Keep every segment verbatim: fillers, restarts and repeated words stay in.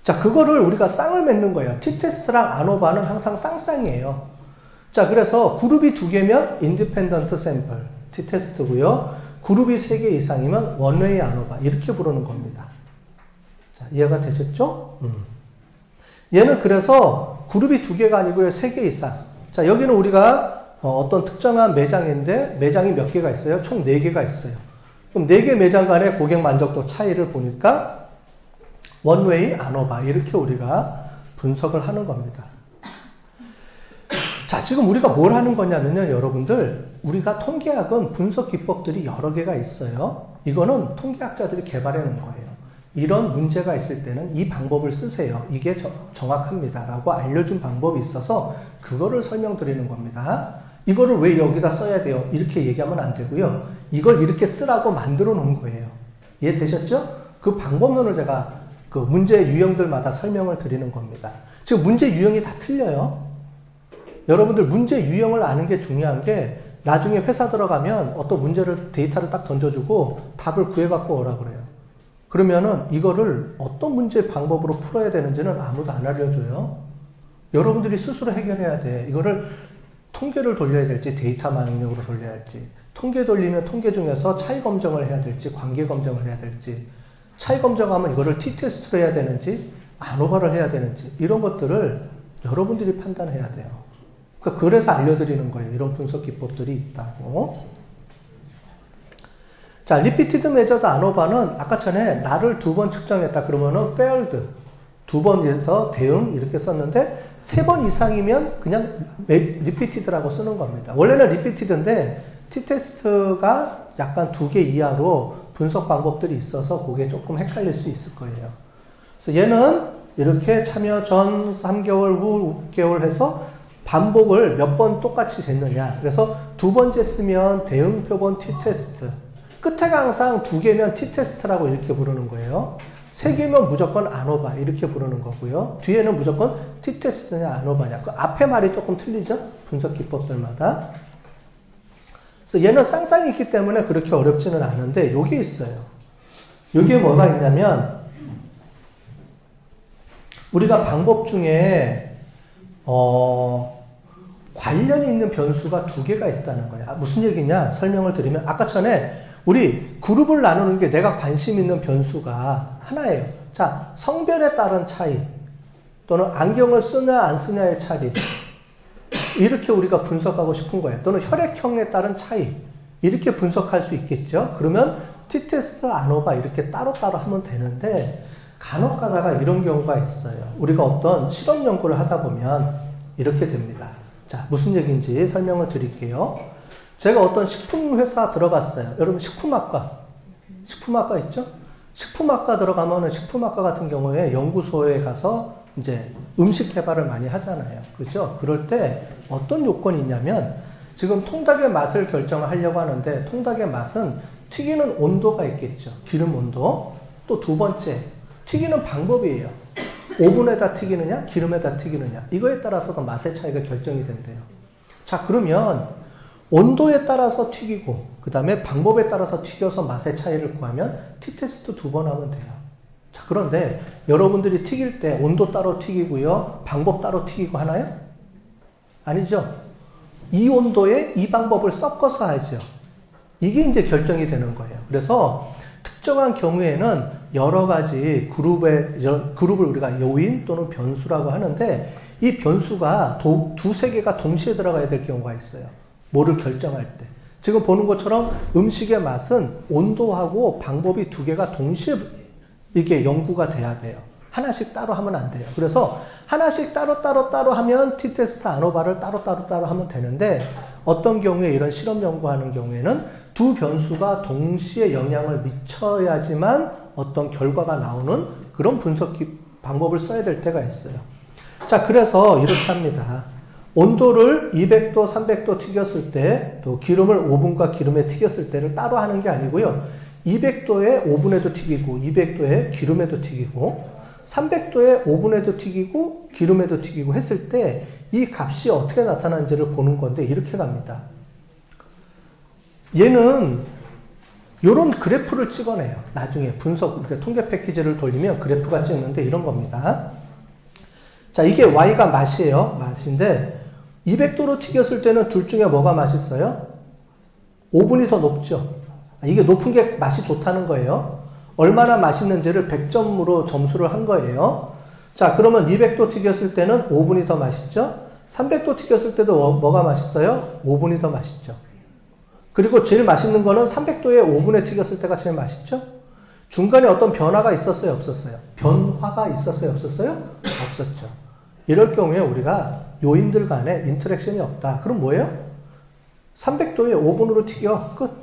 자, 그거를 우리가 쌍을 맺는 거예요. tTest랑 아노바는 항상 쌍쌍이에요. 자, 그래서 그룹이 두 개면 independent sample, tTest고요. 그룹이 세 개 이상이면 원웨이 아노바 이렇게 부르는 겁니다. 자, 이해가 되셨죠? 음. 얘는 그래서 그룹이 두 개가 아니고요. 세 개 이상. 자, 여기는 우리가 어, 어떤 특정한 매장인데 매장이 몇 개가 있어요? 총 네 개가 있어요. 그럼 네 개 매장 간의 고객 만족도 차이를 보니까 원웨이 아노바 이렇게 우리가 분석을 하는 겁니다. 자, 지금 우리가 뭘 하는 거냐면요, 여러분들, 우리가 통계학은 분석 기법들이 여러 개가 있어요. 이거는 통계학자들이 개발해 놓은 거예요. 이런 문제가 있을 때는 이 방법을 쓰세요. 이게 저, 정확합니다. 라고 알려준 방법이 있어서 그거를 설명드리는 겁니다. 이거를 왜 여기다 써야 돼요? 이렇게 얘기하면 안 되고요. 이걸 이렇게 쓰라고 만들어 놓은 거예요. 이해되셨죠? 그 방법론을 제가 그 문제 유형들마다 설명을 드리는 겁니다. 지금 문제 유형이 다 틀려요. 여러분들 문제 유형을 아는 게 중요한 게 나중에 회사 들어가면 어떤 문제를 데이터를 딱 던져주고 답을 구해갖고 오라 그래요. 그러면은 이거를 어떤 문제 방법으로 풀어야 되는지는 아무도 안 알려줘요. 여러분들이 스스로 해결해야 돼. 이거를 통계를 돌려야 될지 데이터 망령으로 돌려야 할지, 통계 돌리면 통계 중에서 차이 검정을 해야 될지 관계 검정을 해야 될지, 차이 검정하면 이거를 tTest로 해야 되는지 아노바를 해야 되는지 이런 것들을 여러분들이 판단해야 돼요. 그러니까 그래서 알려드리는 거예요. 이런 분석 기법들이 있다고. 자, 리피티드 메저드 아노바는 아까 전에 나를 두 번 측정했다 그러면은 failed 두 번에서 대응 이렇게 썼는데 세 번 이상이면 그냥 리피티드라고 쓰는 겁니다. 원래는 리피티드인데 tTest가 약간 두 개 이하로 분석 방법들이 있어서 그게 조금 헷갈릴 수 있을 거예요. 그래서 얘는 이렇게 참여 전 삼 개월 후 육 개월 해서 반복을 몇 번 똑같이 쟀느냐. 그래서 두 번째 쓰면 대응 표본 tTest. 끝에가 항상 두 개면 tTest라고 이렇게 부르는 거예요. 세 개면 무조건 아노바 이렇게 부르는 거고요. 뒤에는 무조건 tTest냐 아노바냐. 그 앞에 말이 조금 틀리죠? 분석 기법들마다. 그래서 얘는 쌍쌍이 있기 때문에 그렇게 어렵지는 않은데 요게 있어요. 요게 뭐가 있냐면 우리가 방법 중에 어, 관련이 있는 변수가 두 개가 있다는 거예요. 아, 무슨 얘기냐? 설명을 드리면 아까 전에 우리 그룹을 나누는 게 내가 관심 있는 변수가 하나예요. 자, 성별에 따른 차이 또는 안경을 쓰냐 안 쓰냐의 차이 이렇게 우리가 분석하고 싶은 거예요. 또는 혈액형에 따른 차이 이렇게 분석할 수 있겠죠. 그러면 tTest, 아노바 이렇게 따로따로 하면 되는데 간혹 가다가 이런 경우가 있어요. 우리가 어떤 실험 연구를 하다 보면 이렇게 됩니다. 자, 무슨 얘기인지 설명을 드릴게요. 제가 어떤 식품회사 들어갔어요. 여러분 식품학과, 식품학과 있죠? 식품학과 들어가면은 식품학과 같은 경우에 연구소에 가서 이제 음식 개발을 많이 하잖아요. 그죠? 그럴 때 어떤 요건이 있냐면 지금 통닭의 맛을 결정을 하려고 하는데 통닭의 맛은 튀기는 온도가 있겠죠. 기름 온도. 또 두 번째, 튀기는 방법이에요. 오븐에다 튀기느냐, 기름에다 튀기느냐. 이거에 따라서도 맛의 차이가 결정이 된대요. 자, 그러면 온도에 따라서 튀기고 그 다음에 방법에 따라서 튀겨서 맛의 차이를 구하면 tTest 두 번 하면 돼요. 자, 그런데 여러분들이 튀길 때 온도 따로 튀기고요. 방법 따로 튀기고 하나요? 아니죠. 이 온도에 이 방법을 섞어서 하죠. 이게 이제 결정이 되는 거예요. 그래서 특정한 경우에는 여러 가지 그룹의, 그룹을 우리가 요인 또는 변수라고 하는데 이 변수가 도, 두세 개가 동시에 들어가야 될 경우가 있어요. 뭐를 결정할 때. 지금 보는 것처럼 음식의 맛은 온도하고 방법이 두 개가 동시에 이게 연구가 돼야 돼요. 하나씩 따로 하면 안 돼요. 그래서 하나씩 따로 따로 따로 하면 tTest, 아노바를 따로 따로 따로 하면 되는데 어떤 경우에 이런 실험 연구하는 경우에는 두 변수가 동시에 영향을 미쳐야지만 어떤 결과가 나오는 그런 분석 방법을 써야 될 때가 있어요. 자, 그래서 이렇게 합니다. 온도를 이백 도, 삼백 도 튀겼을 때, 또 기름을 오븐과 기름에 튀겼을 때를 따로 하는 게 아니고요. 이백 도에 오븐에도 튀기고, 이백 도에 기름에도 튀기고, 삼백 도에 오븐에도 튀기고, 기름에도 튀기고 했을 때 이 값이 어떻게 나타나는지를 보는 건데 이렇게 갑니다. 얘는 요런 그래프를 찍어내요. 나중에 분석, 이렇게 통계 패키지를 돌리면 그래프가 찍는데 이런 겁니다. 자, 이게 Y가 맛이에요. 맛인데, 이백 도로 튀겼을 때는 둘 중에 뭐가 맛있어요? 오븐이 더 높죠. 이게 높은 게 맛이 좋다는 거예요. 얼마나 맛있는지를 백 점으로 점수를 한 거예요. 자, 그러면 이백 도 튀겼을 때는 오븐이 더 맛있죠? 삼백 도 튀겼을 때도 뭐가 맛있어요? 오븐이 더 맛있죠. 그리고 제일 맛있는 거는 삼백 도에 오븐에 튀겼을 때가 제일 맛있죠? 중간에 어떤 변화가 있었어요? 없었어요? 변화가 있었어요? 없었어요? 없었죠. 이럴 경우에 우리가 요인들 간에 인터랙션이 없다. 그럼 뭐예요? 삼백 도에 오븐으로 튀겨. 끝.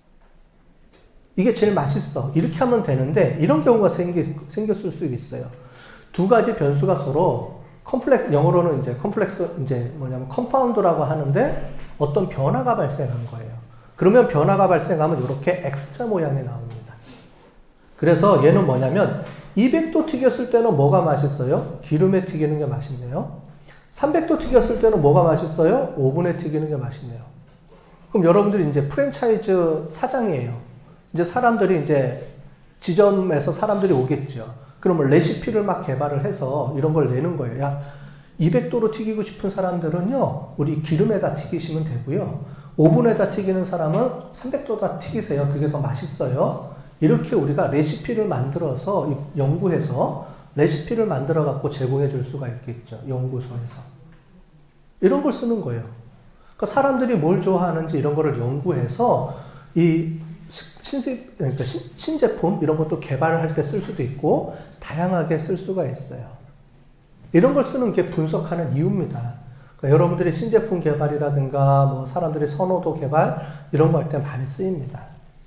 이게 제일 맛있어. 이렇게 하면 되는데 이런 경우가 생기, 생겼을 수 있어요. 두 가지 변수가 서로 컴플렉스, 영어로는 이제 컴플렉스, 이제 뭐냐면 컴파운드라고 하는데 어떤 변화가 발생한 거예요. 그러면 변화가 발생하면 이렇게 X자 모양이 나옵니다. 그래서 얘는 뭐냐면 이백 도 튀겼을 때는 뭐가 맛있어요? 기름에 튀기는 게 맛있네요. 삼백 도 튀겼을 때는 뭐가 맛있어요? 오븐에 튀기는 게 맛있네요. 그럼 여러분들이 이제 프랜차이즈 사장이에요. 이제 사람들이 이제 지점에서 사람들이 오겠죠. 그러면 레시피를 막 개발을 해서 이런 걸 내는 거예요. 야, 이백 도로 튀기고 싶은 사람들은요, 우리 기름에다 튀기시면 되고요. 오븐에다 튀기는 사람은 삼백 도다 튀기세요. 그게 더 맛있어요. 이렇게 우리가 레시피를 만들어서 연구해서 레시피를 만들어 갖고 제공해 줄 수가 있겠죠. 연구소에서. 이런 걸 쓰는 거예요. 그러니까 사람들이 뭘 좋아하는지 이런 거를 연구해서 이 신식, 그러니까 신, 신제품 이런 것도 개발을 할 때 쓸 수도 있고 다양하게 쓸 수가 있어요. 이런 걸 쓰는 게 분석하는 이유입니다. 그러니까 여러분들이 신제품 개발이라든가 뭐 사람들이 선호도 개발 이런 거 할 때 많이 쓰입니다.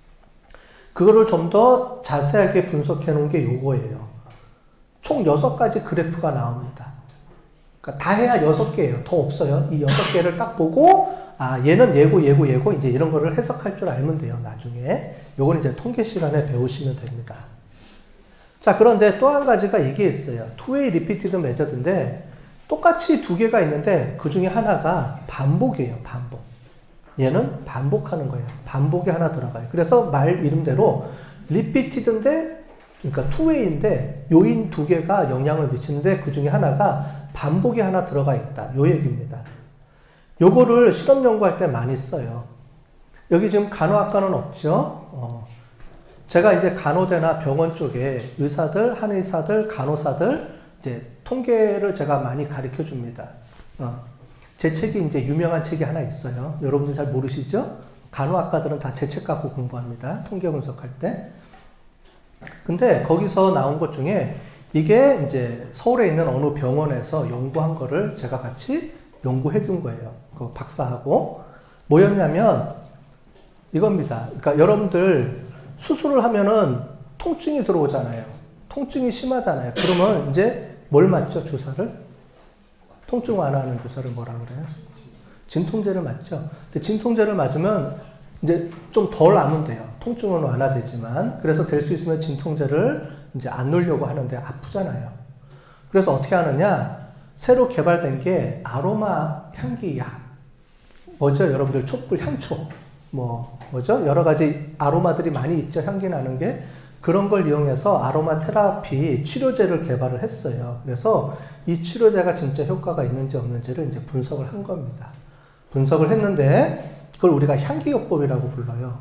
그거를 좀 더 자세하게 분석해 놓은 게 요거예요. 총 여섯 가지 그래프가 나옵니다. 그러니까 다 해야 여섯 개예요. 더 없어요. 이 여섯 개를 딱 보고 아, 얘는 얘고 얘고 얘고 이제 이런 거를 해석할 줄 알면 돼요. 나중에. 요건 이제 통계 시간에 배우시면 됩니다. 자, 그런데 또 한 가지가 이게 있어요. 투웨이 리피티드 메저드인데 똑같이 두 개가 있는데 그 중에 하나가 반복이에요. 반복. 얘는 반복하는 거예요. 반복이 하나 들어가요. 그래서 말 이름대로 리피티드인데 그러니까 투웨이인데 요인 두 개가 영향을 미치는데 그 중에 하나가 반복이 하나 들어가 있다. 요 얘기입니다. 요거를 실험 연구할 때 많이 써요. 여기 지금 간호학과는 없죠. 어. 제가 이제 간호대나 병원 쪽에 의사들, 한의사들, 간호사들 이제 통계를 제가 많이 가르쳐 줍니다. 어. 제 책이 이제 유명한 책이 하나 있어요. 여러분들 잘 모르시죠? 간호학과들은 다 제 책 갖고 공부합니다. 통계 분석할 때. 근데 거기서 나온 것 중에 이게 이제 서울에 있는 어느 병원에서 연구한 거를 제가 같이 연구해 둔 거예요. 그 박사하고. 뭐였냐면 이겁니다. 그러니까 여러분들 수술을 하면은 통증이 들어오잖아요. 통증이 심하잖아요. 그러면 이제 뭘 맞죠? 주사를? 통증 완화하는 주사를 뭐라 그래요? 진통제를 맞죠? 근데 진통제를 맞으면 이제 좀 덜 아면 돼요. 통증은 완화되지만. 그래서 될 수 있으면 진통제를 이제 안 놓으려고 하는데 아프잖아요. 그래서 어떻게 하느냐? 새로 개발된 게 아로마 향기 약. 뭐죠? 여러분들 촛불 향초. 뭐, 뭐죠? 여러 가지 아로마들이 많이 있죠. 향기 나는 게. 그런 걸 이용해서 아로마 테라피 치료제를 개발을 했어요. 그래서 이 치료제가 진짜 효과가 있는지 없는지를 이제 분석을 한 겁니다. 분석을 했는데 그걸 우리가 향기요법이라고 불러요.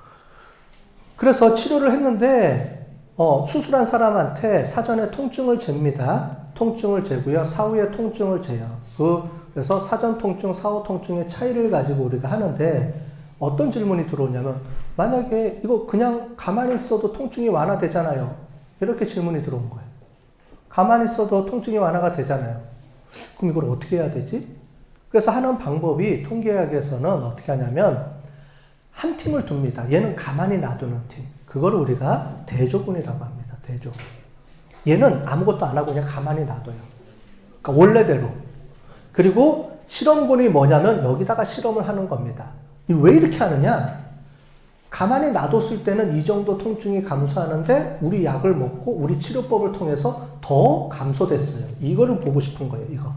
그래서 치료를 했는데 어, 수술한 사람한테 사전에 통증을 잽니다. 통증을 재고요. 사후에 통증을 재요. 그, 그래서 사전 통증, 사후 통증의 차이를 가지고 우리가 하는데 어떤 질문이 들어오냐면 만약에 이거 그냥 가만히 있어도 통증이 완화되잖아요. 이렇게 질문이 들어온 거예요. 가만히 있어도 통증이 완화가 되잖아요. 그럼 이걸 어떻게 해야 되지? 그래서 하는 방법이 통계학에서는 어떻게 하냐면 한 팀을 둡니다. 얘는 가만히 놔두는 팀. 그걸 우리가 대조군이라고 합니다. 대조군. 얘는 아무것도 안 하고 그냥 가만히 놔둬요. 그러니까 원래대로. 그리고 실험군이 뭐냐면 여기다가 실험을 하는 겁니다. 왜 이렇게 하느냐? 가만히 놔뒀을 때는 이 정도 통증이 감소하는데 우리 약을 먹고 우리 치료법을 통해서 더 감소됐어요. 이거를 보고 싶은 거예요. 이거.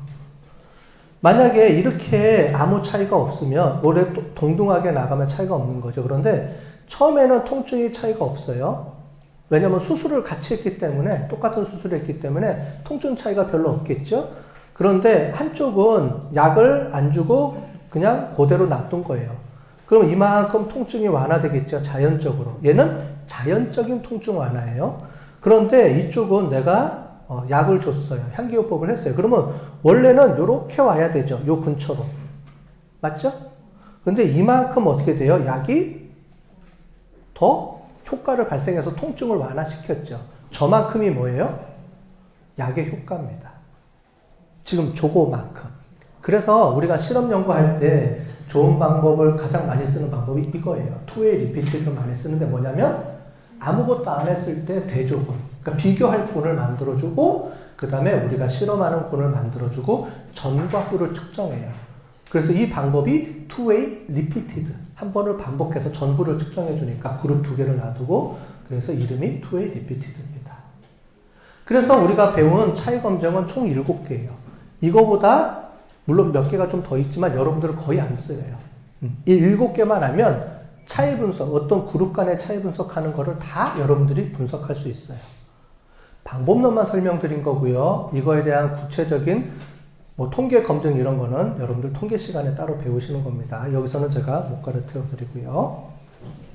만약에 이렇게 아무 차이가 없으면 원래 동등하게 나가면 차이가 없는 거죠. 그런데 처음에는 통증이 차이가 없어요. 왜냐면 수술을 같이 했기 때문에, 똑같은 수술을 했기 때문에 통증 차이가 별로 없겠죠. 그런데 한쪽은 약을 안 주고 그냥 그대로 놔둔 거예요. 그럼 이만큼 통증이 완화되겠죠, 자연적으로. 얘는 자연적인 통증 완화예요. 그런데 이쪽은 내가 어, 약을 줬어요. 향기요법을 했어요. 그러면 원래는 이렇게 와야 되죠. 요 근처로. 맞죠? 근데 이만큼 어떻게 돼요? 약이 더 효과를 발생해서 통증을 완화시켰죠. 저만큼이 뭐예요? 약의 효과입니다. 지금 저거만큼. 그래서 우리가 실험 연구할 때 좋은 방법을 가장 많이 쓰는 방법이 이거예요. 투웨이 리피트를 많이 쓰는데 뭐냐면 아무것도 안 했을 때 대조군, 그러니까 비교할 군을 만들어주고 그 다음에 우리가 실험하는 군을 만들어주고 전과 후를 측정해요. 그래서 이 방법이 투웨이 리피티드, 한 번을 반복해서 전후를 측정해 주니까 그룹 두 개를 놔두고 그래서 이름이 투웨이 리피티드입니다. 그래서 우리가 배운 차이 검정은 총 일곱 개예요. 이거보다 물론 몇 개가 좀 더 있지만 여러분들은 거의 안 써요. 이 일곱 개만 하면 차이 분석, 어떤 그룹 간의 차이 분석하는 거를 다 여러분들이 분석할 수 있어요. 방법론만 설명드린 거고요. 이거에 대한 구체적인 뭐 통계 검증 이런 거는 여러분들 통계 시간에 따로 배우시는 겁니다. 여기서는 제가 못 가르쳐 드리고요.